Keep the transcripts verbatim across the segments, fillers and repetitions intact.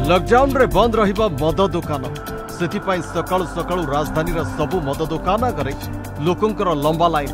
Lockdown रे बंद रहिबा मद दुकान सेथिपाई सकाळु सकाळु राजधानी रा सबु मद दुकान आगे लोकंकर लंबा लाइन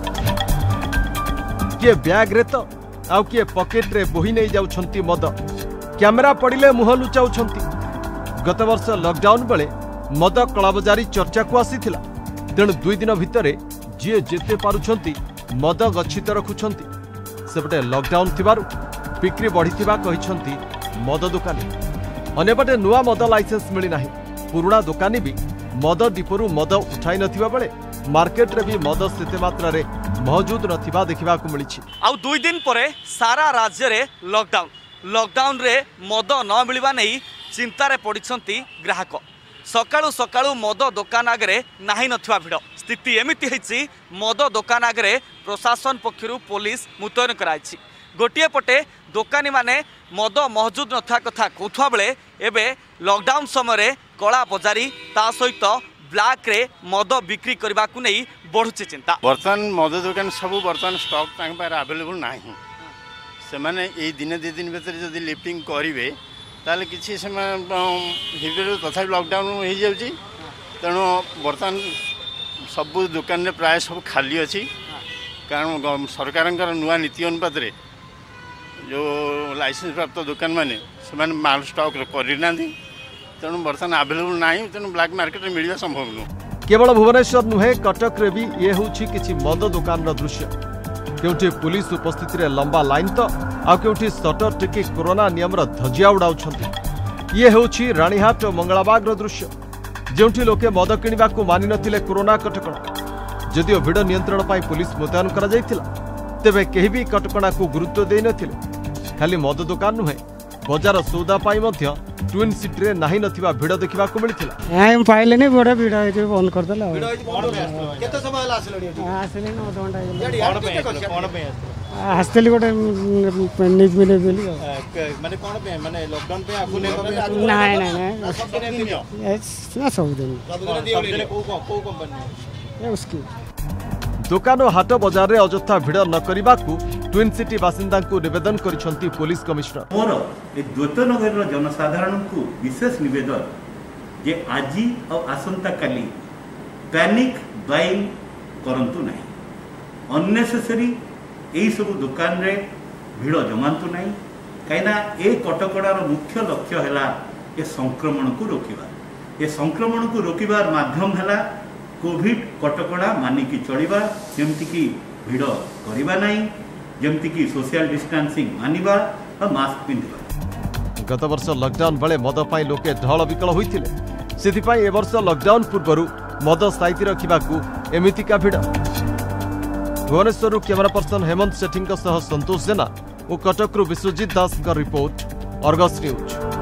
किए बैग रे तो आउ किए पॉकेट रे बोही नहीं जाउछंती मद कैमेरा पड़िले मुह लुचाउछंती। गत वर्ष लॉकडाउन बेले मद कलाबजारी चर्चा को आसीथिला तेणु दुई दिन भितर जी जेते पारुछंती मद गच्छित रखुछंती। सेपटे लॉकडाउन थिबारु बिक्री बढ़िथिबा कहिछंती मद दुकानी। अन्यपटे नुआ मद लाइसेंस मिली नाही पुराना दुकानी भी मद डिपोरु मद उठाई नथिबा बेले मार्केट रे भी मद स्थिति मात्रा रे मौजूद नथिबा देखिबा को मिलिछि। आउ दुई दिन परे सारा राज्य रे लॉकडाउन लॉकडाउन रे मद न मिलवा नहीं चिंतार पड़िछंती ग्राहक। सकाळु सकाळु मद दुकान आगे नाही नथिबा भिड़ स्थिति एमिति हेछि मद दुकान आगे प्रशासन पक्षरु पुलिस मुतयन कराइछि। गोटे पटे दोकानी माने मद मौजूद नथा कथा कहथुआ बेले एबे लॉकडाउन समय कला बजारी ता सहित ब्लैक रे मद बिक्री करबा को नहीं बढ़ुचे चिंता। बर्तमान मद दुकान सब बर्तमान स्टॉक तांक पार अवेलेबल नाही से माने ए दिन दि दिन भीतर जदि लिफ्टिंग करिवे ताले किछि समय हिबे तथा लॉकडाउन हो जाउची तेणु बर्तमान सब दुकान रे प्राय सब खाली अछि कारण सरकारनकर नुआ नीति अनुपात रे जो लाइसेंस प्राप्त दुकान माने से माल स्टॉक करना तेणु बर्तमान अवेलेबल ना तेणु ब्लैक मार्केट में मिलवा संभव नुह। केवल भुवनेश्वर नुहे कटक रे भी ये होछि किछि मद दुकान रो दृश्य केउठी पुलिस उपस्थिति रे लंबा लाइन तो आ केउठी सटर टिकी कोरोना नियम रो धजिया उडाउछंती। ये होछि रानीहाट और मंगलाबाग रो दृश्य जेउठी लोके मद किनिबा को मानि नथिले कोरोना कटकणा। जदिओ भिड़ नियंत्रण पाई पुलिस मुतयन करा जायतिला तेबे केही भी कटकणा को गुरुत्व देई नथिले। खाली मद दुकान नुहे बजार सौदा पाई मध्य ट्विन सिटी रे नाही नथिबा भिड़ देखिबा को मिलिथिला। हम पाइले नै बड़ा भिड़ है बंद कर देला। भिड़ है बंद केते समय हला आसलणी आसले न दो घंटा कोन पे कोन पे आस्तली गोटे न्यूज मिले बोली माने कोन पे माने लॉकडाउन पे आपने नहीं नहीं सब दिन दियो ना सब दिन सब दिन दियो को को कंपनी है उसकी दुकान और हाट बजार रे अजथा भिड़ न करिबा को ट्विन सिटी बासिंदा को निवेदन करिसंती पुलिस कमिश्नर। मोर ए द्वैतनगर जनसाधारण को विशेष निवेदन जे आजी और आसंता काली पैनिक बाइंग करंतु नहीं अननेसेसरी एई सब दुकान रे भिड़ जमांतु नहीं कहिना ए कटकड़ार मुख्य लक्ष्य हैला ए संक्रमण को रोकिबा। ए संक्रमण को रोकिबार माध्यम हैला कोविड कटकड़ा मानिकी चलिबा जेमति की भिड़ करिबा नहीं जेमति की सोशल डिस्टेंसिंग मानिबा और मास्क पिंधिबा। गत वर्ष लॉकडाउन बेले मद पाई लोके ढल विकल होइथिले सेथिपाई ए वर्ष लॉकडाउन पूर्वरु मद साइति रखिबाकू एमितिका भिड़। भुवनेश्वर कैमरा पर्सन हेमंत सेठी सह संतोष जेना और कटक विश्वजीत दास का रिपोर्ट अर्गस न्यूज।